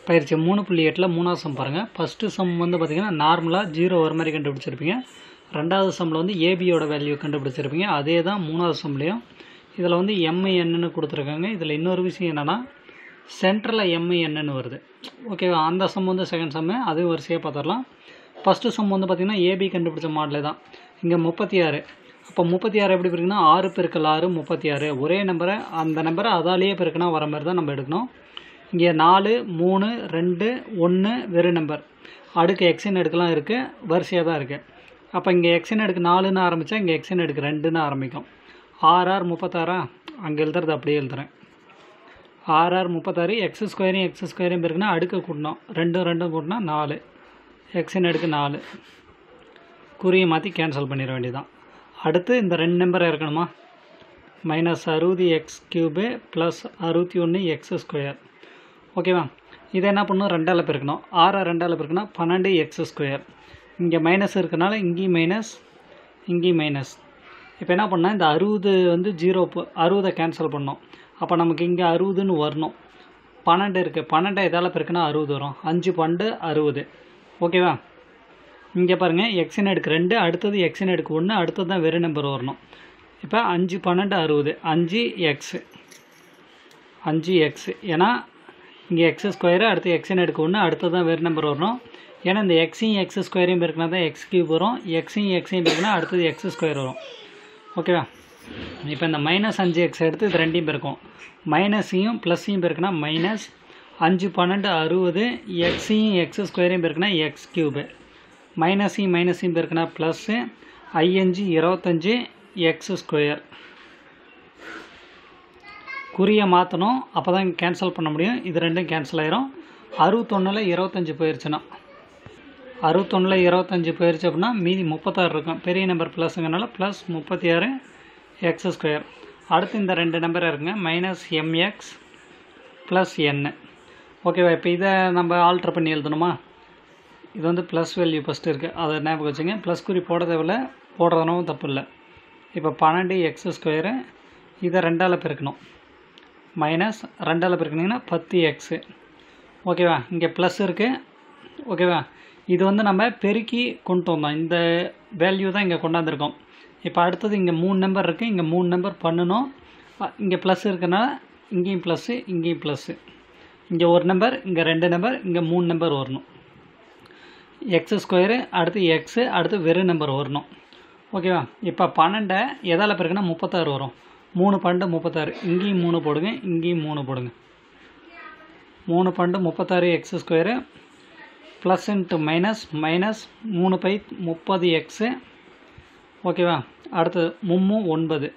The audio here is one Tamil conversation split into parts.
பயிற்சி 3.8ல் 3வது சம் பாருங்கள். ஃபஸ்ட்டு சம் வந்து பார்த்திங்கன்னா நார்மலாக 0 வர மாதிரி கண்டுபிடிச்சிருப்பீங்க. ரெண்டாவது சம்மில் வந்து ஏபியோட வேல்யூ கண்டுபிடிச்சிருப்பீங்க. அதே தான் மூணாவது சம்லேயும். இதில் வந்து எம்ஐஎன்னு கொடுத்துருக்காங்க. இதில் இன்னொரு விஷயம் என்னென்னா சென்டரில் எம்ஐஎன்னு வருது. ஓகேவா? அந்த சம் வந்து செகண்ட் சம்மு, அதுவும் வரிசையாக பார்த்துடலாம். ஃபஸ்ட்டு சம் வந்து பார்த்திங்கன்னா ஏபி கண்டுபிடிச்ச மாடலே தான். இங்கே 36. அப்போ 36 எப்படி இருக்குன்னா 6 × 6 36. ஒரே நம்பரை அந்த நம்பரை அதாலேயே பெருக்கினா வர மாதிரி தான் நம்ம எடுக்கணும். இங்கே 4 3 2 1 வெறும் நம்பர். அடுக்கு எக்ஸின் அடுக்கெலாம் இருக்குது, வரிசையாக தான் இருக்குது. அப்போ இங்கே எக்ஸின் அடுக்கு 4ன்னு ஆரம்பித்தா இங்கே எக்ஸின் அடுக்கு 2ன்னு ஆரம்பிக்கும். 6 36 அங்கே எழுதுறது அப்படியே எழுதுறேன். 6 36 எக்ஸ் ஸ்கொயரையும் பெருக்குன்னா அடுக்க கூட்டணும். 2 கூட்டினா 4. எக்ஸின் அடுக்கு 4. குறியை மாற்றி கேன்சல் பண்ணிட வேண்டியதான். அடுத்து இந்த 2 நம்பரை இருக்கணுமா? -60x³ + 61x². ஓகேவா? இதை என்ன பண்ணணும்? 2ஆல் பெருக்கணும். 6 2ஆல் பெருக்குனா 12x². இங்கே மைனஸ் இருக்கிறனால இங்கேயும் மைனஸ், இங்கேயும் மைனஸ். இப்போ என்ன பண்ணால் இந்த 60 வந்து 60 கேன்சல் பண்ணோம். அப்போ நமக்கு இங்கே 60ன்னு வரணும். 12 இருக்குது. 12 எதால் பெருக்குனா 60 வரும். 5 12 60. ஓகேவா? இங்கே பாருங்கள், எக்ஸின் அடுக்கு 2, அடுத்தது எக்ஸின் அடுக்கு 1, அடுத்தது தான் வெறும் நம்பர் வரணும். இப்போ 5 12 60. 5x. ஏன்னா இங்கே x², அடுத்து எக்ஸின் அடுக்கு 1, அடுத்தது தான் வெறும் நம்பர் வரணும். ஏன்னா இந்த எக்ஸையும் x² பெருக்கினா தான் x³ வரும். எக்ஸையும் பெருக்கினா அடுத்தது x² வரும். ஓகேவா? இப்போ இந்த -5x எடுத்து இது 2ஐயும் பெருக்கும். மைனஸையும் ப்ளஸ்ஸையும் பெருக்கினா -5 12 60. எக்ஸையும் x² பெருக்கினா x³. மைனஸையும் பெருக்கினா ப்ளஸ்ஸு 5 25 x². குறியை மாற்றணும், அப்போ தான் கேன்சல் பண்ண முடியும். இது ரெண்டும் கேன்சல் ஆயிரும். 61ல் 25 போயிடுச்சுன்னா 61ல் 25 போயிடுச்சு அப்படின்னா மீதி 36 இருக்கும். பெரிய நம்பர் ப்ளஸ்ஸுங்கனால +36 x². அடுத்து இந்த 2 நம்பர் இருக்குங்க, -mx + n. ஓகேவா? இப்போ இதை நம்ம ஆல்ட்ரு பண்ணி எழுதணுமா? இது வந்து ப்ளஸ் வேல்யூ ஃபஸ்ட்டு இருக்குது, அதை ஞாபகம் வச்சுங்க. ப்ளஸ் குறி போட தேவையில்ல, போடுறதுனாலும் தப்பு இல்லை. இப்போ 12x². இதை 2ஆல் பெருக்கணும். மைனஸ் 2ஆல் பெருக்கினீங்கன்னா 10x. ஓகேவா? இங்கே ப்ளஸ் இருக்குது. ஓகேவா? இது வந்து நம்ம பெருக்கி கொண்டு வந்தோம். இந்த வேல்யூ தான் இங்கே கொண்டாந்துருக்கோம். இப்போ அடுத்தது இங்கே 3 நம்பர் இருக்குது. இங்கே 3 நம்பர் பண்ணணும். இங்கே ப்ளஸ் இருக்குன்னா இங்கேயும் ப்ளஸ்ஸு, இங்கேயும் ப்ளஸ்ஸு. இங்கே ஒரு நம்பர், இங்கே 2 நம்பர், இங்கே 3 நம்பர் வரணும். x², அடுத்து எக்ஸு, அடுத்து வெறும் நம்பர் வரணும். ஓகேவா? இப்போ 12 எதால் பெருக்குன்னா 36 வரும். 3 12 36. இங்கேயும் 3 போடுங்க, இங்கேயும் 3 போடுங்க. 3 12 36 x². Plus into minus 3 by 30x. ஓகேவா? அடுத்தது 3 9.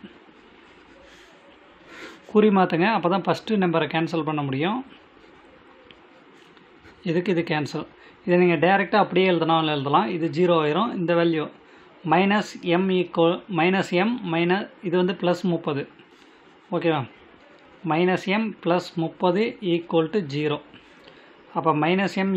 குறி மாற்றுங்க, அப்போ தான் ஃபஸ்ட்டு நம்பரை கேன்சல் பண்ண முடியும். இதுக்கு இது கேன்சல். இதை நீங்கள் டைரெக்டாக அப்படியே எழுதலாம். இது 0 ஆயிரும். இந்த வேல்யூ -m இது வந்து +30. ஓகேவா? -m + 30 = 0. அப்போ -m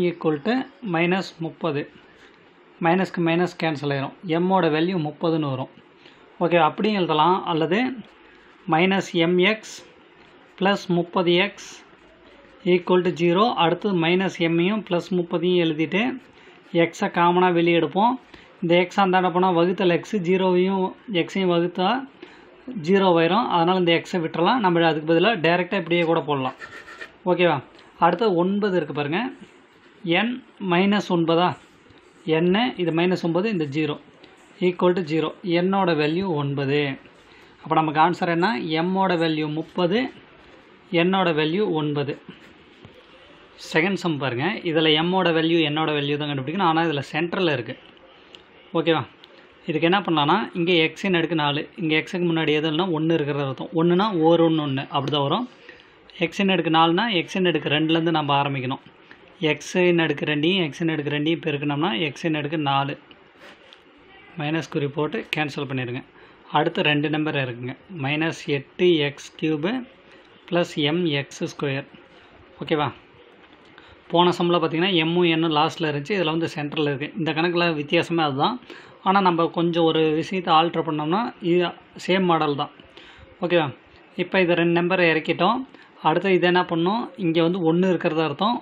= -30. மைனஸ்க்கு மைனஸ் கேன்சல் ஆயிரும். எம்மோட வேல்யூ 30ன்னு வரும். ஓகே, அப்படியும் எழுதலாம். அல்லது -mx + 30x = 0. அடுத்து -mமையும் +30ஐயும் எழுதிட்டு எக்ஸை காமனாக வெளியே எடுப்போம். இந்த எக்ஸ் அந்தாண்ட போனால் வகுத்தல் எக்ஸு, 0வையும் எக்ஸையும் வகுத்தா 0 ஆயிரும். அதனால் இந்த எக்ஸை விட்டுறலாம். நம்ம அதுக்கு பதிலாக டைரெக்டாக இப்படியே கூட போடலாம். ஓகேவா? அடுத்து 9 இருக்குது பாருங்கள். n -9 n, இது -9, இந்த 0 = 0. என்னோட வேல்யூ 9. அப்போ நமக்கு ஆன்சர் என்ன? எம்மோட வேல்யூ 30, என்னோட வேல்யூ 9. செகண்ட் சம் பாருங்கள். இதில் எம்மோட வேல்யூ என்னோட வேல்யூ தான் கண்டுபிடிக்கணும். ஆனால் இதில் சென்டரில் இருக்குது. ஓகேவா? இதுக்கு என்ன பண்ணலான்னா, இங்கே எக்ஸின் அடுக்கு 4, இங்கே எக்ஸுக்கு முன்னாடி எதுனா 1 இருக்கிறத அர்த்தம். 1னா 1 அப்படி தான் வரும். எக்ஸின் அடுக்கு 4னா எக்ஸின் அடுக்கு 2லேருந்து நம்ம ஆரம்பிக்கணும். எக்ஸின் அடுக்கு 2ஐயும் எக்ஸின் அடுக்கு 2ஐயும் பெருக்கணும்னா எக்ஸின் அடுக்கு 4. மைனஸ் குறி போட்டு கேன்சல் பண்ணிடுங்க. அடுத்து 2 நம்பர் இருக்குங்க, -8x³ + mx². ஓகேவா? போன சம்மில் பார்த்திங்கன்னா எம்மும் என்னும் லாஸ்ட்டில் இருந்துச்சு. இதில் வந்து சென்டரில் இருக்குது. இந்த கணக்கில் வித்தியாசமே அதுதான். ஆனால் நம்ம கொஞ்சம் ஒரு விஷயத்தை ஆல்ட்ரு பண்ணோம்னா இது சேம் மாடல் தான். ஓகேவா? இப்போ இது 2 நம்பரை இறக்கிட்டோம். அடுத்து இது என்ன பண்ணோம், இங்கே வந்து 1 இருக்கிறதா அர்த்தம்.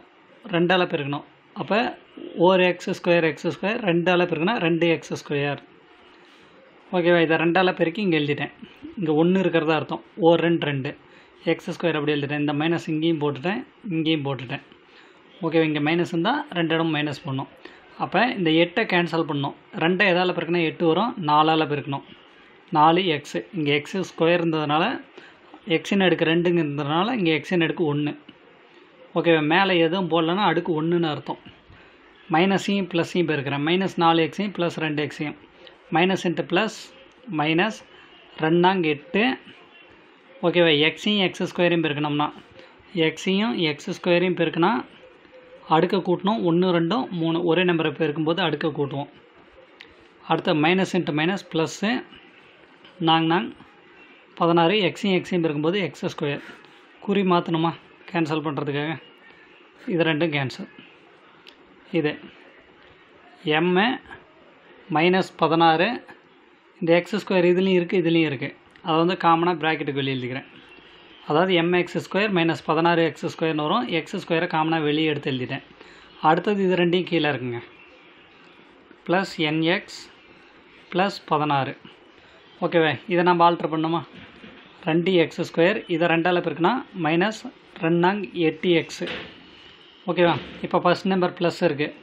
2ஆல் பெருக்கணும். அப்போ ஒரு எக்ஸ் ஸ்கொயர் 2ஆல் பெருக்கினா 2x². ஓகேவா? இதை 2ஆல் பெருக்கி இங்கே எழுதிட்டேன். இங்கே 1 இருக்கிறதா அர்த்தம். ஓர் 2 x² அப்படி எழுதிட்டேன். இந்த மைனஸ் இங்கேயும் போட்டுட்டேன், இங்கேயும் போட்டுட்டேன். ஓகேவா? இங்கே மைனஸ் இருந்தால் 2 இடம் மைனஸ் பண்ணணும். அப்போ இந்த 8 கேன்சல் பண்ணணும். 2 எதால் பெருக்கினா 8 வரும், 4ஆல் பெருக்கணும். 4x. இங்கே x² இருந்ததுனால எக்ஸின் அடுக்கு 2ங்கிறதுனால இங்கே எக்ஸின் அடுக்கு 1. ஓகேவா? மேலே எதுவும் போடலன்னா அடுக்கு 1ன்னு அர்த்தம். மைனஸையும் ப்ளஸ்ஸையும் பெருக்கிறேன். -4xையும் ப்ளஸ் 2xையும் மைனஸ் இன்ட்டு ப்ளஸ் மைனஸ் 2 8. ஓகேவா? எக்ஸையும் x² பெருக்கணும்னா எக்ஸையும் x² பெருக்கினா அடுக்க கூட்டணும். 1 2 3 ஒரே நம்பரை பெருக்கும்போது அடுக்க கூட்டுவோம். அடுத்த மைனஸ் இன்ட்டு மைனஸ் ப்ளஸ்ஸு 16 எக்ஸையும் பெருக்கும்போது x². குறி மாற்றணுமா கேன்சல் பண்ணுறதுக்காக? இது ரெண்டும் கேன்சல். இது m -16 இந்த x² இதுலேயும் இதுலேயும் இருக்குது. அதை வந்து காமனாக ப்ராக்கெட்டுக்கு வெளியே எழுதிக்கிறேன். அதாவது mx² -16x²ன்னு வரும். x² காமனாக வெளியே எடுத்து எழுதிட்டேன். அடுத்தது இது ரெண்டையும் கீழே இருக்குங்க. Plus nx plus 16. ஓகேவா? இதை நம்ம ஆல்ட்ரு பண்ணணுமா? 2x². இதை 2ஆல் பெருக்குனா -2 8x. ஓகேவா? இப்போ ஃபஸ்ட் நம்பர் ப்ளஸ் இருக்குது.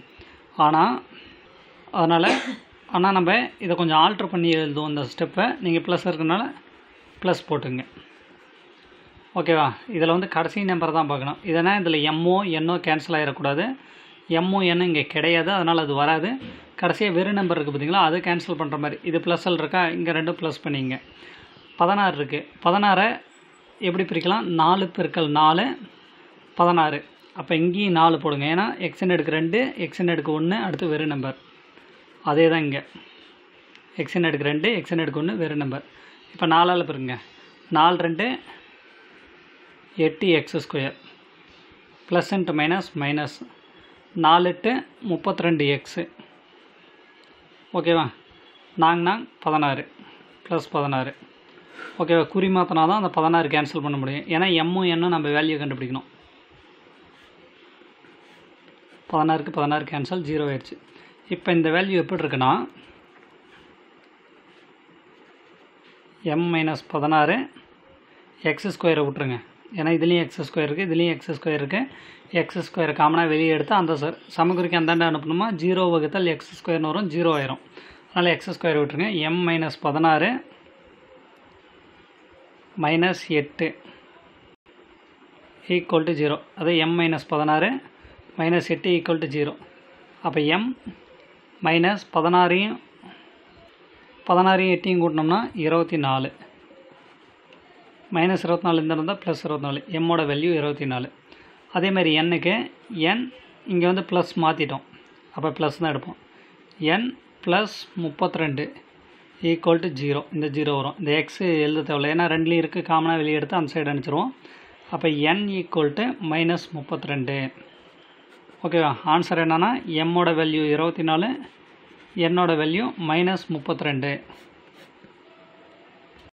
ஆனால் நம்ம இதை கொஞ்சம் ஆல்ட்ரு பண்ணி எழுதுவோம். இந்த ஸ்டெப்பை நீங்கள் ப்ளஸ் இருக்கிறதுனால ப்ளஸ் போட்டுங்க. ஓகேவா? இதில் வந்து கடைசி நம்பர் தான் பார்க்கணும். இதனா இதில் எம்மோ என்னோ கேன்சல் ஆகிடக்கூடாது. எம்மோ என்ன இங்கே கிடையாது, அதனால் அது வராது. கடைசியாக வெறும் நம்பர் இருக்குது பார்த்தீங்களா, அது கேன்சல் பண்ணுற மாதிரி. இது ப்ளஸ்ஸில் இருக்கா, இங்கே ரெண்டும் ப்ளஸ் பண்ணிங்க. 16 இருக்குது. 16 எப்படி பிரிக்கலாம்? 4 × 4 16. அப்போ இங்கேயும் 4 போடுங்க. ஏன்னா எக்ஸின் அடுக்கு 2 எக்ஸின் அடுக்கு 1 அடுத்து வெறும் நம்பர். அதே தான் இங்கே எக்ஸின் அடுக்கு 2 எக்ஸின் அடுக்கு 1 வெறும் நம்பர். இப்போ 4ஆல் பெருங்க. 4 2 8x². Plus into minus minus 4 8 32x. ஓகேவா? 16 ப்ளஸ் 16. ஓகேவா? குறி மாற்றினா தான் அந்த 16 கேன்சல் பண்ண முடியும். ஏன்னா எம்மும் என்னும் நம்ம வேல்யூ கண்டுபிடிக்கணும். 16க்கு 16 கேன்சல், 0 ஆயிடுச்சு. இப்போ இந்த வேல்யூ எப்படி இருக்குன்னா m -16 x² விட்டுருங்க. ஏன்னா இதுலேயும் x² இருக்குது, இதுலேயும் x² இருக்குது. x² காமனாக வெளியே எடுத்து அந்த சமக்குறிக்கு அந்தாண்ட அனுப்பணுமா 0/x²ன்னு வரும், 0 ஆயிரும். அதனால் x² விட்டுருங்க. m -16 -8 = 0. அது m -16 -8 = 0. அப்போ m -16 8 கூட்டினோம்னா 24. -24 இந்த இருந்தால் +24. எம்மோட வேல்யூ 24. அதே மாதிரி n-க்கு n இங்கே வந்து ப்ளஸ் மாற்றிட்டோம். அப்போ ப்ளஸ் தான் எடுப்போம். n +32 = 0. இந்த 0 வரும். இந்த எக்ஸ் எழுத தேவையில்லை, ஏன்னா ரெண்டுலேயும் இருக்குது, காமனாக வெளியே எடுத்து அந்த சைடு அனுப்பிச்சிருவோம். அப்போ n = -32. ஓகேவா? ஆன்சர் என்னென்னா எம்மோட வேல்யூ 24, என்னோட வேல்யூ -32.